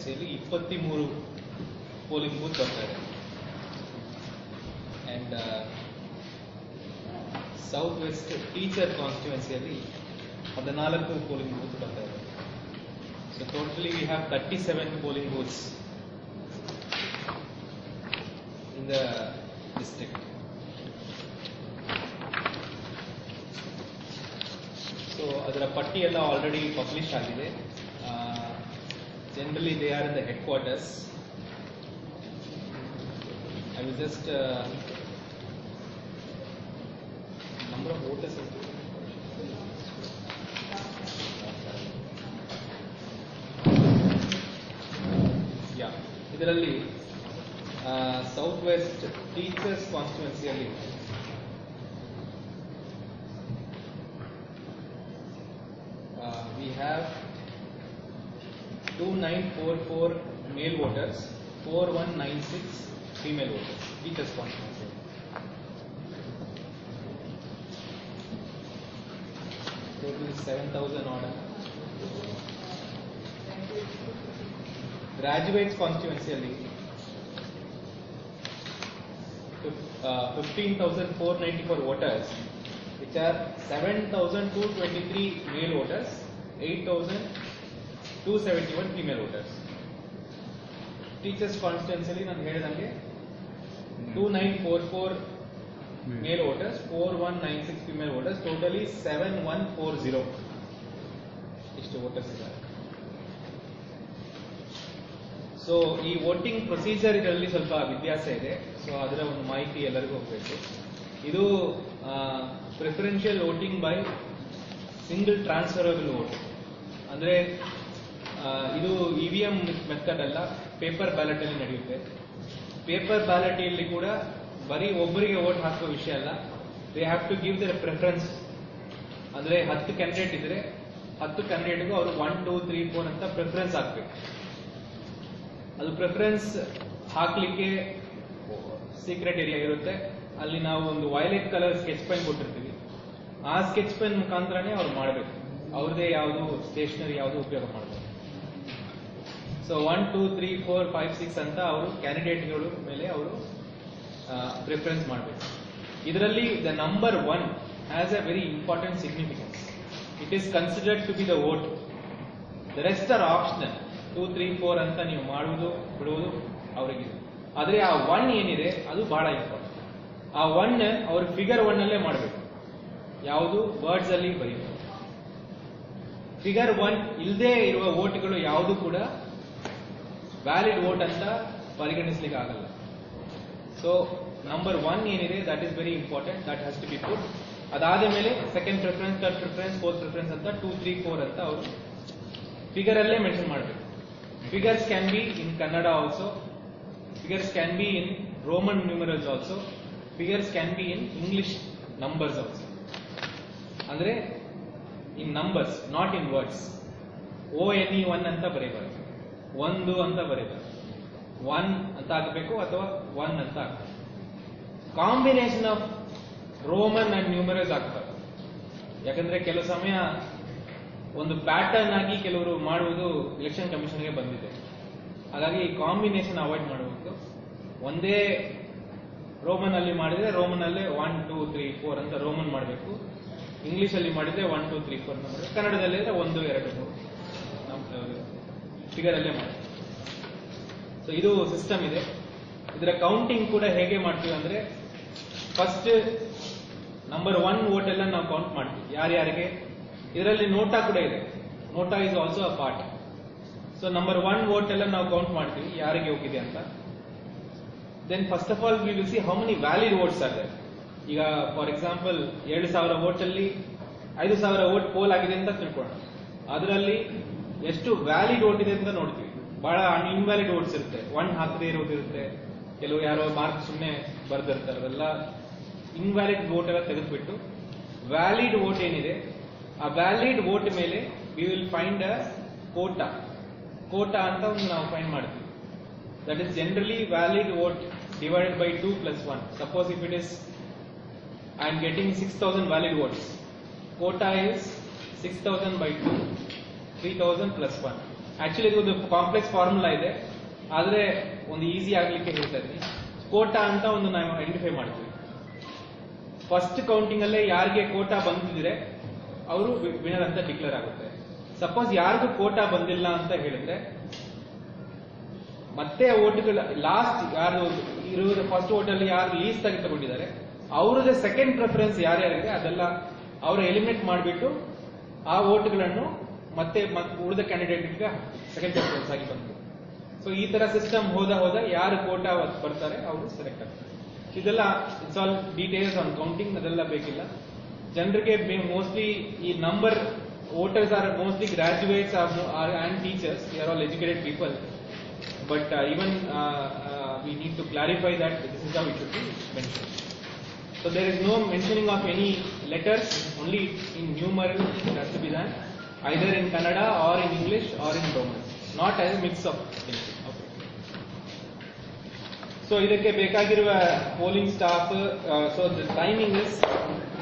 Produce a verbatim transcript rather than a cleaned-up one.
ಕಾನ್ಸ್ಟಿಟ್ಯೂನ್ಸಿಯಲ್ಲಿ ಇಪ್ಪತ್ತ್ಮೂರು polling booth ಬರ್ತಾ ಇದೆ. ಅಂಡ್ ಸೌತ್ ವೆಸ್ಟ್ ಟೀಚರ್ ಕಾನ್ಸ್ಟಿಟ್ಯೂನ್ಸಿಯಲ್ಲಿ ಹದಿನಾಲ್ಕು ಪೋಲಿಂಗ್ ಬೂತ್ ಬರ್ತಾ ಇದೆ. So totally we have thirty seven polling booths in the district. So ಅದರ ಪಟ್ಟಿ ಎಲ್ಲ ಆಲ್ರೆಡಿ ಪಬ್ಲಿಷ್ ಆಗಿದೆ. Generally they are in the headquarters. I will just uh, number of voters. Yeah, ಇದರಲ್ಲಿ south west teachers ಕಾನ್ಸ್ಟಿಟ್ಯೂನ್ಸಿಯಲ್ಲಿ uh, we have two nine four four male voters, four one nine six female voters. Teachers constituency. Total is seven thousand odd. Graduates constituency uh, fifteen thousand four ninety-four voters, which are seven thousand two twenty-three male voters, eight thousand two seventy-one female voters. Teachers constituency ನಾನು ಹೇಳಿದಂಗೆ two nine four four male voters, four one nine six female voters, totally seven one four zero ಇಷ್ಟು voters ಇದ್ದಾರೆ. So ಈ voting procedure ಇದರಲ್ಲಿ ಸ್ವಲ್ಪ ವ್ಯತ್ಯಾಸ ಇದೆ. So ಅದರ ಒಂದು ಮಾಹಿತಿ ಎಲ್ಲರಿಗೂ ಹೋಗಬೇಕು. ಇದು preferential voting by single transferable vote, ಅಂದ್ರೆ ಇದು ಇ ವಿ ಎಂ ಮೆಥಡ್ ಅಲ್ಲ, ಪೇಪರ್ ಬ್ಯಾಲೆಟ್ ಅಲ್ಲಿ ನಡೆಯುತ್ತೆ. ಪೇಪರ್ ಬ್ಯಾಲೆಟ್ ಅಲ್ಲಿ ಕೂಡ ಬರೀ ಒಬ್ಬರಿಗೆ ವೋಟ್ ಹಾಕುವ ವಿಷಯ ಅಲ್ಲ, they have to give their preference. ಅಂದ್ರೆ ಹತ್ತು ಕ್ಯಾಂಡಿಡೇಟ್ ಇದ್ರೆ ಹತ್ತು ಕ್ಯಾಂಡಿಡೇಟ್ಗೂ ಅವರು ಒನ್ ಟೂ ತ್ರೀ ಫೋರ್ ಅಂತ ಪ್ರಿಫರೆನ್ಸ್ ಹಾಕ್ಬೇಕು. ಅದು ಪ್ರಿಫರೆನ್ಸ್ ಹಾಕ್ಲಿಕ್ಕೆ ಸೀಕ್ರೆಟ್ ಏರಿಯಾ ಇರುತ್ತೆ. ಅಲ್ಲಿ ನಾವು ಒಂದು ವೈಲೆಟ್ ಕಲರ್ ಸ್ಕೆಚ್ ಪೆನ್ ಕೊಟ್ಟಿರ್ತೀವಿ. ಆ ಸ್ಕೆಚ್ ಪೆನ್ ಮುಖಾಂತರನೇ ಅವ್ರು ಮಾಡಬೇಕು. ಅವ್ರದೇ ಯಾವುದು ಸ್ಟೇಷನರಿ ಯಾವುದು ಉಪಯೋಗ ಮಾಡಬೇಕು. So one two three four five six ಅಂತ ಅವರು ಕ್ಯಾಂಡಿಡೇಟ್ಗಳು ಮೇಲೆ ಅವರು ಪ್ರಿಫರೆನ್ಸ್ ಮಾಡಬೇಕು. ಇದರಲ್ಲಿ the number one has a very important significance. It is considered to be the vote. The rest are optional. Two three four ಅಂತ ನೀವು ಮಾಡುವುದು ಬಿಡುವುದು ಅವರಿಗಿದೆ. ಆದ್ರೆ ಆ ಒನ್ ಏನಿದೆ ಅದು ಬಹಳ ಇಂಪಾರ್ಟೆಂಟ್. ಆ ಒನ್ ಅವ್ರ ಫಿಗರ್ ಒನ್ ಅಲ್ಲೇ ಮಾಡಬೇಕು. ಯಾವುದು ವರ್ಡ್ಸ್ ಅಲ್ಲಿ ಬರೀಬೇಕು. ಫಿಗರ್ ಒನ್ ಇಲ್ಲದೆ ಇರುವ ವೋಟ್ಗಳು ಯಾವುದು ಕೂಡ ವ್ಯಾಲಿಡ್ ವೋಟ್ ಅಂತ ಪರಿಗಣಿಸ್ಲಿಕ್ಕೆ ಆಗಲ್ಲ. ಸೊ ನಂಬರ್ ಒನ್ ಏನಿದೆ that is very important, that has to be put. ಅದಾದ ಮೇಲೆ second preference, third preference, fourth preference ಅಂತ ಟೂ ತ್ರೀ ಫೋರ್ ಅಂತ ಅವರು ಫಿಗರ್ ಅಲ್ಲೇ ಮೆನ್ಷನ್ ಮಾಡಬೇಕು. Figures can be in Kannada also, figures can be in Roman numerals also, figures can be in English numbers also. ಅಂದ್ರೆ in numbers, not in words. O N E one ಅಂತ ಬರೀಬಾರ್ದು, ಒಂದು ಅಂತ ಬರೀಬಾರ್ದು. One ಅಂತ ಹಾಕಬೇಕು ಅಥವಾ ಒನ್ ಅಂತ ಹಾಕಬೇಕು. Combination of Roman and numerals ಹಾಕ್ಬಾರ್ದು. ಯಾಕಂದ್ರೆ ಕೆಲವು ಸಮಯ ಒಂದು ಪ್ಯಾಟರ್ನ್ ಆಗಿ ಕೆಲವರು ಮಾಡುವುದು ಎಲೆಕ್ಷನ್ ಕಮಿಷನ್ಗೆ ಬಂದಿದೆ. ಹಾಗಾಗಿ ಈ ಕಾಂಬಿನೇಷನ್ ಅವಾಯ್ಡ್ ಮಾಡಬೇಕು. ಒಂದೇ ರೋಮನ್ ಅಲ್ಲಿ ಮಾಡಿದ್ರೆ ರೋಮನ್ ಅಲ್ಲೇ ಒನ್ ಟೂ ತ್ರೀ ಫೋರ್ ಅಂತ ರೋಮನ್ ಮಾಡಬೇಕು. ಇಂಗ್ಲಿಷ್ ಅಲ್ಲಿ ಮಾಡಿದ್ರೆ ಒನ್ ಟೂ ತ್ರೀ ಫೋರ್ ಅಂತ ಮಾಡಬೇಕು. ಕನ್ನಡದಲ್ಲಿ ಒಂದು ಎರಡು ಮೂರು ಫಿಗರ್ ಅಲ್ಲೇ ಮಾಡಿ. ಸೊ ಇದು ಸಿಸ್ಟಮ್ ಇದೆ. ಇದರ ಕೌಂಟಿಂಗ್ ಕೂಡ ಹೇಗೆ ಮಾಡ್ತೀವಿ ಅಂದ್ರೆ, ಫಸ್ಟ್ ನಂಬರ್ ಒನ್ ವೋಟ್ ಎಲ್ಲ ನಾವು ಕೌಂಟ್ ಮಾಡ್ತೀವಿ ಯಾರ್ಯಾರಿಗೆ. ಇದರಲ್ಲಿ ನೋಟಾ ಕೂಡ ಇದೆ. NOTA is also a part. So number one vote ಎಲ್ಲ ನಾವು ಕೌಂಟ್ ಮಾಡ್ತೀವಿ ಯಾರಿಗೆ ಹೋಗಿದೆ ಅಂತ. Then first of all we will see how many valid votes are there. ಈಗ ಫಾರ್ ಎಕ್ಸಾಂಪಲ್ ಎರಡು ಸಾವಿರ ವೋಟ್ ಅಲ್ಲಿ ಐದು ಸಾವಿರ ವೋಟ್ ಪೋಲ್ ಆಗಿದೆ ಅಂತ ತಿಳ್ಕೊಳ್ಳೋಣ. ಅದರಲ್ಲಿ ಎಷ್ಟು ವ್ಯಾಲಿಡ್ ವೋಟ್ ಇದೆ ಅಂತ ನೋಡ್ತೀವಿ. ಬಹಳ ಇನ್ವ್ಯಾಲಿಡ್ ವೋಟ್ಸ್ ಇರುತ್ತೆ, ಒನ್ ಹಾಕದೇ ಇರೋದಿರುತ್ತೆ, ಕೆಲವು ಯಾರೋ ಮಾರ್ಕ್ ಸುಮ್ಮನೆ ಬರ್ದಿರ್ತಾರೆ. ಅದೆಲ್ಲ ಇನ್ವ್ಯಾಲಿಡ್ ವೋಟ್ ಎಲ್ಲ ತೆಗೆದುಬಿಟ್ಟು ವ್ಯಾಲಿಡ್ ವೋಟ್ ಏನಿದೆ ಆ ವ್ಯಾಲಿಡ್ ವೋಟ್ ಮೇಲೆ we will find a quota. Quota ಅಂತ ಒಂದು ನಾವು ಫೈಂಡ್ ಮಾಡ್ತೀವಿ. That is generally valid vote divided by two plus one. Suppose if it is I am getting six thousand valid votes, quota is six thousand by two, three thousand plus one. Actually ಇದು complex formula ಇದೆ, ಆದ್ರೆ ಒಂದು easy ಆಗ್ಲಿಕ್ಕೆ ಹೇಳ್ತಾ ಇದ್ದೀನಿ. ಕೋಟಾ ಅಂತ ಒಂದು ನಾವು ಐಡೆಂಟಿಫೈ ಮಾಡ್ತೀವಿ. ಫಸ್ಟ್ ಕೌಂಟಿಂಗ್ ಅಲ್ಲೇ ಯಾರಿಗೆ ಕೋಟಾ ಬಂದಿದ್ರೆ ಅವರು ವಿನರ್ ಅಂತ ಡಿಕ್ಲೇರ್ ಆಗುತ್ತೆ. ಸಪೋಸ್ ಯಾರಿಗೂ ಕೋಟಾ ಬಂದಿಲ್ಲ ಅಂತ ಹೇಳಿದ್ರೆ ಮತ್ತೆ ಓಟ್ಗಳ ಲಾಸ್ಟ್ ಯಾರು ಇರುವುದು ಫಸ್ಟ್ ಓಟ್ ಅಲ್ಲಿ ಯಾರು ಲೀಸ್ಟ್ ಆಗಿ ತಗೊಂಡಿದ್ದಾರೆ ಅವ್ರದೇ ಸೆಕೆಂಡ್ ಪ್ರಿಫರೆನ್ಸ್ ಯಾರ್ಯಾರಿದೆ ಅದೆಲ್ಲ ಅವರು ಎಲಿಮಿನೇಟ್ ಮಾಡಿಬಿಟ್ಟು ಆ ಓಟ್ಗಳನ್ನು ಮತ್ತೆ ಉಳಿದ ಕ್ಯಾಂಡಿಡೇಟ್ಗೆ ಸೆಕೆಂಡ್ ಪ್ರಿಫರೆನ್ಸ್ ಆಗಿ ಬಂತು. ಸೊ ಈ ತರ ಸಿಸ್ಟಮ್ ಹೋದ ಹೋದ ಯಾರು ಕೋಟಾ ಬರ್ತಾರೆ ಅವರು ಸೆಲೆಕ್ಟ್ ಆಗ್ತಾರೆ. ಇದೆಲ್ಲ it's all details on counting, ಅದೆಲ್ಲ ಬೇಕಿಲ್ಲ. ಜನರಿಗೆ ಮೋಸ್ಟ್ಲಿ ಈ number voters are mostly graduates and teachers, they are all educated people, but even we need to clarify that this is how it should be mention. So there is no mentioning of any letters, only in numeral it has to be done either in Kannada or in English or in Roman, not as a mix of things. Okay. So ಇದಕ್ಕೆ ಬೇಕಾಗಿರುವ polling staff, uh, so the timing is